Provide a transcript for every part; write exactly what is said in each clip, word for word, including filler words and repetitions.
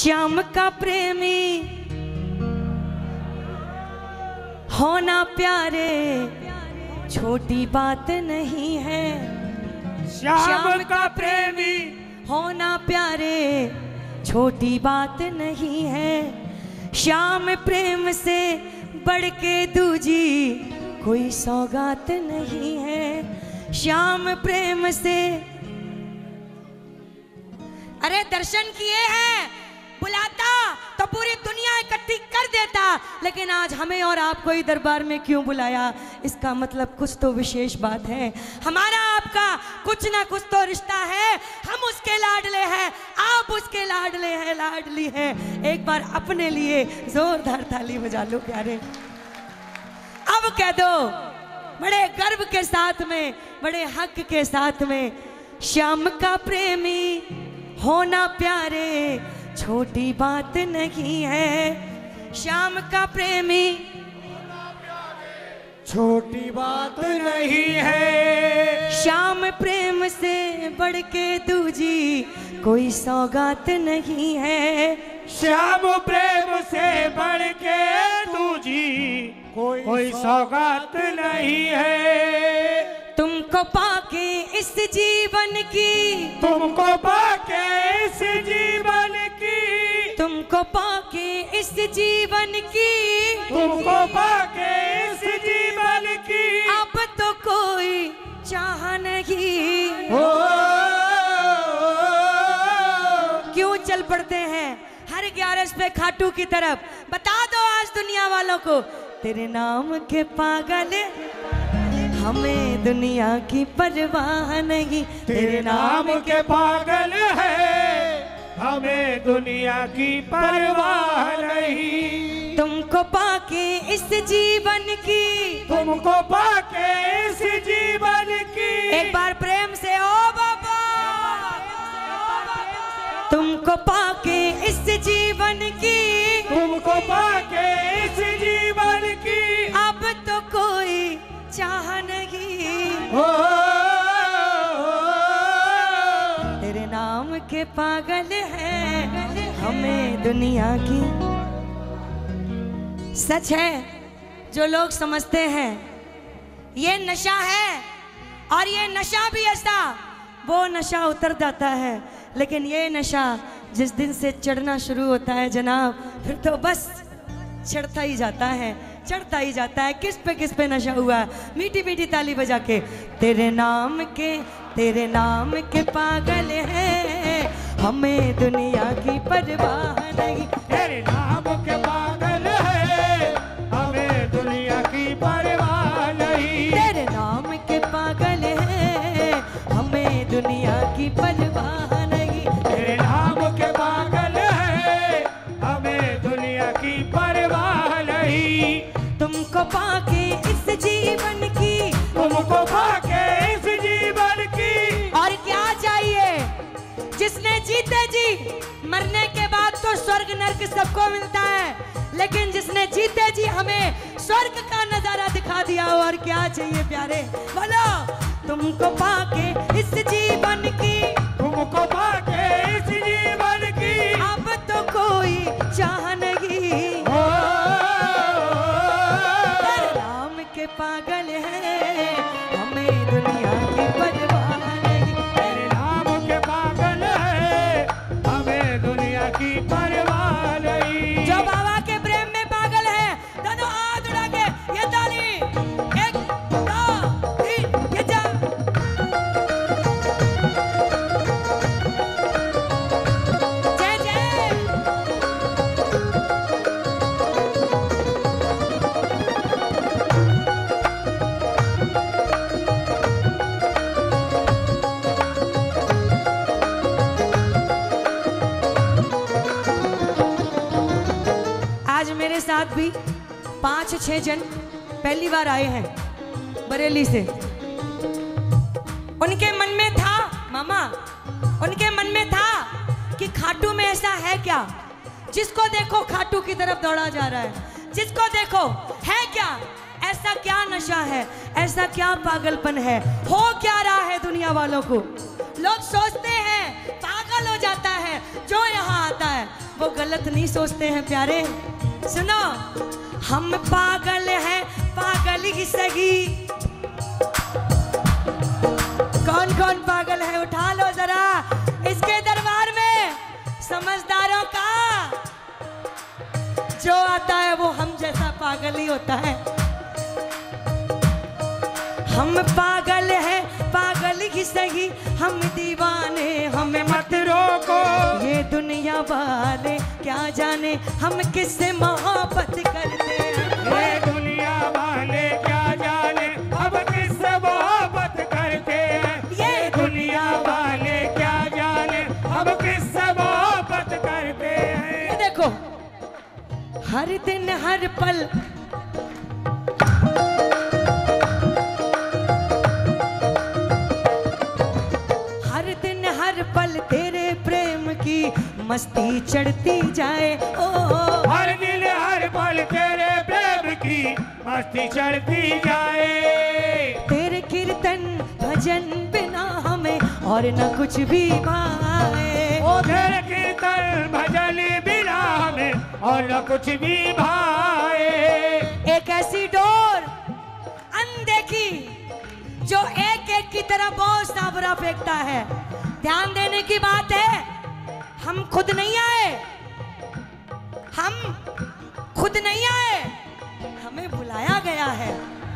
श्याम का प्रेमी होना प्यारे छोटी बात नहीं है। श्याम का प्रेमी होना प्यारे छोटी बात नहीं है। श्याम प्रेम से बढ़ के दूजी कोई सौगात नहीं है। श्याम प्रेम से अरे दर्शन किए हैं, बुलाता तो पूरी दुनिया इकट्ठी कर देता, लेकिन आज हमें और आपको ही दरबार में क्यों बुलाया? इसका मतलब कुछ तो विशेष बात है। हमारा आपका कुछ ना कुछ तो रिश्ता है। हम उसके लाडले हैं, आप उसके लाडले हैं, लाडली हैं। एक बार अपने लिए जोरदार ताली बजा लो प्यारे। अब कह दो बड़े गर्व के साथ में, बड़े हक के साथ में, श्याम का प्रेमी होना प्यारे छोटी बात नहीं है। श्याम का प्रेमी छोटी बात नहीं है। श्याम प्रेम से बढ़ के दूजी कोई सौगात नहीं है। श्याम प्रेम से बढ़ के दूजी कोई, कोई सौगात नहीं है। तुमको पाके इस जीवन की, तुमको पाके इस जीवन की, तुमको पाके इस जीवन की, तुमको पाके इस जीवन की, अब तो कोई चाह नहीं। ओ, क्यों चल पड़ते हैं हर ग्यारस पे खाटू की तरफ? बता दो आज दुनिया वालों को, तेरे नाम के पागल हमें दुनिया की परवाह नहीं। तेरे नाम के पागल है, हमें दुनिया की परवाह नहीं। तुमको पाके इस जीवन की, तुमको पाके इस जीवन की, एक बार प्रेम से ओ बाबा, तुमको पाके इस जीवन की, तुमको पाके इस जीवन की, अब तो कोई चाह नहीं। ओ, तेरे नाम के पागल हैं हमें दुनिया की। सच है जो लोग समझते हैं ये नशा है, और ये नशा भी ऐसा, वो नशा उतर जाता है, लेकिन ये नशा जिस दिन से चढ़ना शुरू होता है जनाब, फिर तो बस चढ़ता ही जाता है, चढ़ता ही जाता है। किस पे किस पे नशा हुआ है? मीठी मीठी ताली बजा के। तेरे नाम के, तेरे नाम के पागल हैं हमें दुनिया की परवाह नहीं। तेरे नाम के पागल है, हमें दुनिया की परवाह नहीं। तेरे नाम के पागल हैं हमें दुनिया की परवाह नहीं। तेरे नाम के पागल है, हमें दुनिया की परवाह नहीं। तुमको पाके इस जीवन की, तुमको पाके इस जीवन की, और क्या चाहिए? जिसने जीते जी, मरने के बाद तो स्वर्ग नर्क सबको मिलता है, लेकिन जिसने जीते जी हमें स्वर्ग का नजारा दिखा दिया, और क्या चाहिए प्यारे? बोलो। तुमको पाके इस जीवन की, तुमको पाके इस जीवन की, अब तो कोई चाह नहीं। ओ, तेरे नाम के पागल हैं हमें दुनिया की परवाह नहीं। तेरे नाम के पागल है, हमें दुनिया की परवाह नहीं। जो बाबा के प्रेम में पागल है, दोनों हाथ उठा के ये ताली, एक दो तीन, ये जा। जय जय। आज मेरे साथ भी पांच छह जन पहली बार आए हैं बरेली से। उनके मन में था मामा, उनके मन में था कि खाटू में ऐसा है क्या, जिसको देखो खाटू की तरफ दौड़ा जा रहा है। जिसको देखो है क्या, ऐसा क्या नशा है, ऐसा क्या पागलपन है, हो क्या रहा है दुनिया वालों को। लोग सोचते हैं पागल हो जाता है जो यहाँ आता है, वो गलत नहीं सोचते हैं प्यारे। सुनो, हम पागल हैं, पागल ही सही। कौन कौन पागल है उठा लो जरा इसके दरबार में। समझदारों का जो आता है वो हम जैसा पागल ही होता है। हम पागल हैं, पागल ही सही, हम दीवाने, हमें मत रोको। ये दुनिया वाले क्या जाने हम किससे मोहब्बत करते हैं। ये दुनिया वाले क्या जाने हम किससे मोहब्बत करते हैं। ये दुनिया वाले क्या जाने हम किससे मोहब्बत करते हैं। ये देखो, हर दिन हर पल हर पल तेरे प्रेम की मस्ती चढ़ती जाए। ओ हर दिन हर पल तेरे प्रेम की मस्ती चढ़ती जाए। तेरे कीर्तन भजन बिना हमें और न कुछ भी भाए। ओ तेरे कीर्तन भजन बिना हमें और न कुछ भी भाए। एक ऐसी डोर अनदेखी जो एक एक की तरह बहुत सा बुरा फेंकता है। ध्यान देने की बात है, हम खुद नहीं आए, हम खुद नहीं आए, हमें बुलाया गया है।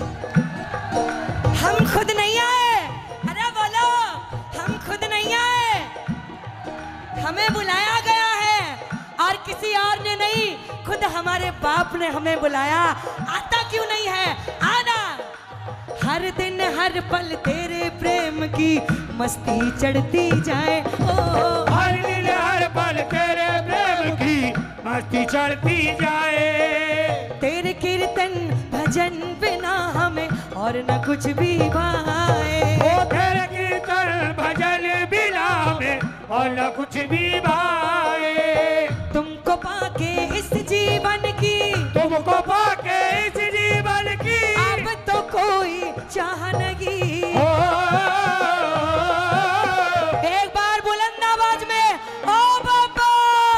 हम खुद नहीं आए, अरे बोलो, हम खुद नहीं आए, हमें बुलाया गया है। और किसी और ने नहीं, खुद हमारे बाप ने हमें बुलाया। आता क्यों नहीं है, आना। हर दिन हर पल तेरे प्रेम की मस्ती चढ़ती जाए। ओ हर दिन हर पल तेरे प्रेम की मस्ती चढ़ती जाए। तेरे कीर्तन भजन बिना हमें और न कुछ भी भाए। ओ तेरे कीर्तन भजन बिना हमें और न कुछ भी भाए। तुमको पाके इस जीवन की, तुमको पाके इस जीवन की अब तो कोई चाह नहीं। एक बार बुलंद आवाज में, ओ बाबा,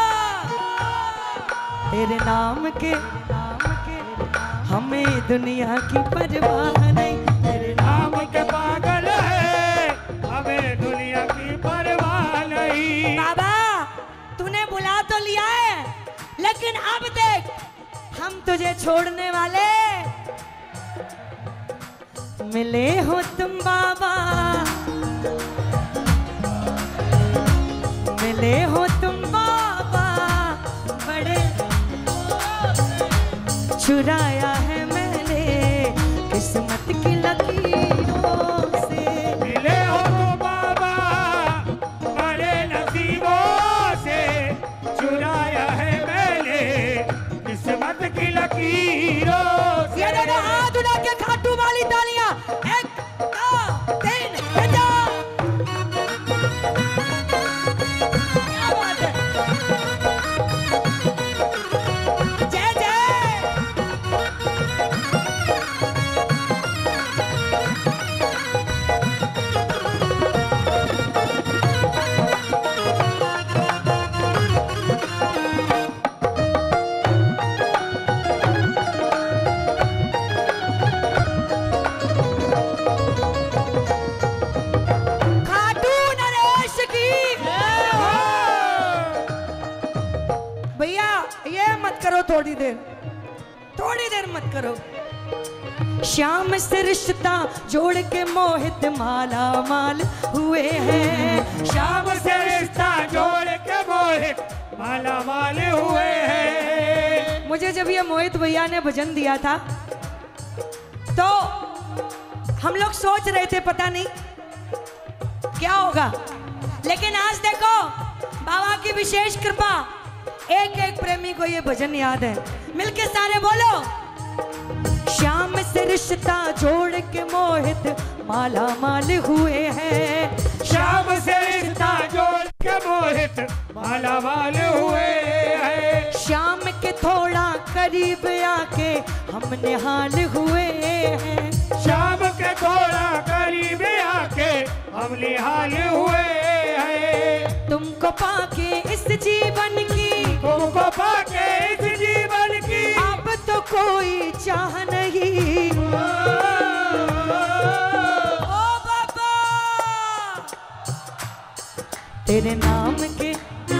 तेरे नाम के नाम के हमें दुनिया की परवाह नहीं। तेरे नाम के पागल है, हमें दुनिया की परवाह नहीं। बाबा, तूने बुला तो लिया है, लेकिन अब देख, हम तुझे छोड़ने वाले मिले हो तुम बाबा, मिले हो तुम बाबा, बड़े चुराया है मैंने किस्मत की लकीरों से। मिले हो तुम बाबा, बड़े नसीबों से चुराया है मैंने किस्मत की लकीरों से। ये दोनों हाथ उठा के खाटू वाली तालियां, एक दो तीन बजा। क्या बात है, जय जय। खाटू नरेश की। भैया ये मत करो, थोड़ी देर थोड़ी देर मत करो। श्याम से रिश्ता जोड़ के मोहित माला माल हुए हैं। शाम से रिश्ता जोड़ के मोहित माला माल हुए हैं। मुझे जब ये मोहित भैया ने भजन दिया था तो हम लोग सोच रहे थे पता नहीं क्या होगा, लेकिन आज देखो बाबा की विशेष कृपा, एक एक प्रेमी को ये भजन याद है। मिलके सारे बोलो, श्याम से रिश्ता जोड़ के मोहित माला माल हुए हैं। शाम से रिश्ता जोड़ के मोहित माला माल हुए हैं। श्याम के थोड़ा करीब आके हम निहाल हुए हैं। शाम के थोड़ा करीब आके हम निहाल हुए हैं। तुमको पाके इस जीवन की, तुमको को पाके इस जीवन की अब तो कोई चाह नहीं। ओ बाबा तेरे नाम के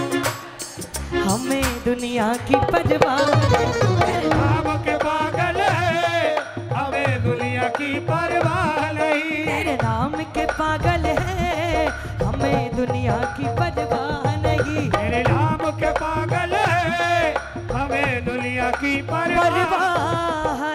हमें दुनिया की परवाह, तेरे नाम के पागल है हमें दुनिया की परवाह नहीं। तेरे नाम के पागल है हमें दुनिया की परवाह नहीं। तेरे नाम के पागल है हमें दुनिया की परवाह परवाह